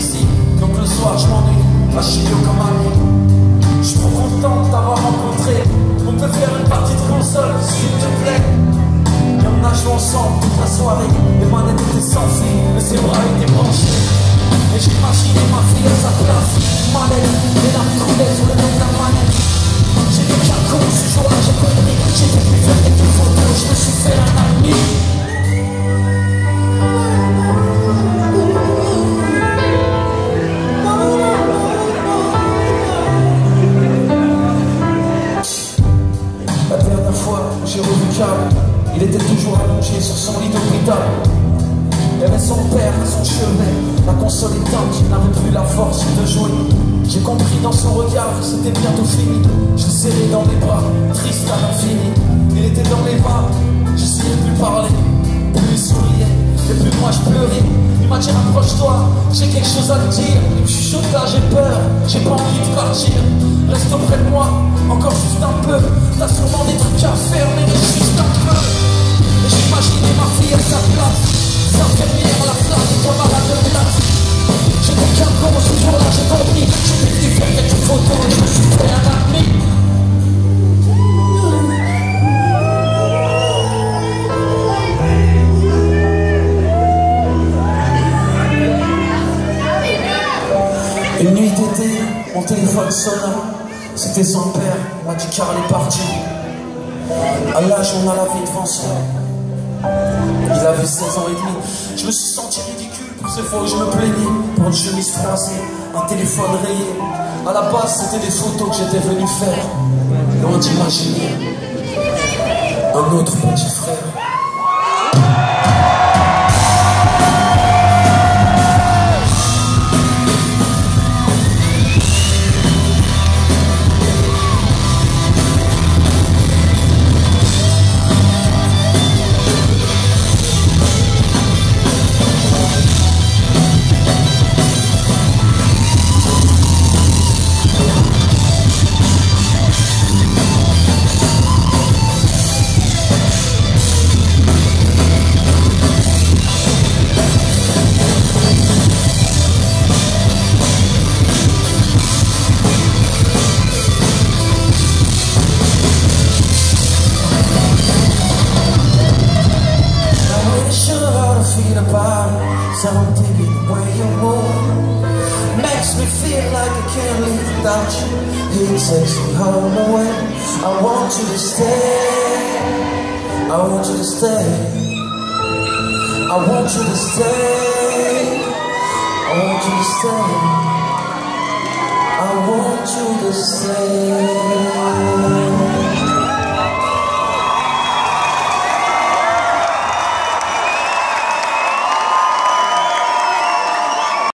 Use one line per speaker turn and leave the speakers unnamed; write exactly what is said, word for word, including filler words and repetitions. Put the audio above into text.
ici, donc le soir je m'ennuie, à Chico comme ami. Je suis trop content de t'avoir rencontré. On peut faire une partie de console, s'il te plaît. Et on a joué ensemble toute la soirée. Les manettes étaient sans fil, mais ses bras étaient branchés. Et j'imaginais ma fille à sa place, manette, les larmes coulaient sur le nez de la manette. J'étais qu'un con ce jour-là, j'ai compris. J'ai fait plus faire quelques photos, je me suis fait un ami. La dernière fois, j'ai revu Carl, il était toujours allongé sur son lit d'hôpital. Il y avait son père à son chevet, la console éteinte, il n'avait plus la force de jouer. J'ai compris dans son regard que c'était bientôt fini. Je le serrais dans les bras, triste à l'infini. Il était dans les bras, j'essayais de lui parler. Plus il souriait, et plus moi je pleurais. Il m'a dit rapproche-toi, j'ai quelque chose à te dire. Il me chuchote là, j'ai peur, j'ai pas envie de partir. Reste auprès de moi, encore juste un peu. T'as sûrement des trucs à faire, mais reste juste un peu. Et j'imaginais ma fille à sa place, s'infirmière à la place des camarades de classe. J'étais qu'un con ce jour-là, j'ai compris. J'ai pu faire quelques photos et je me suis fait un ami. Une nuit d'été, mon téléphone sonna. C'était son père, il m'a dit Carl est parti. À l'âge où on a la vie devant soi. Il avait seize ans et demi. Je me suis senti ridicule pour ces fois où je me plaignais. Pour une chemise froissée, un téléphone rayé. À la base, c'était des photos que j'étais venu faire. Loin d'imaginer un autre petit frère. Sound digging where you move makes me feel like I can't live without you. It takes me home away. I want you to stay. I want you to stay. I want you to stay. I want you to stay. I want you to stay.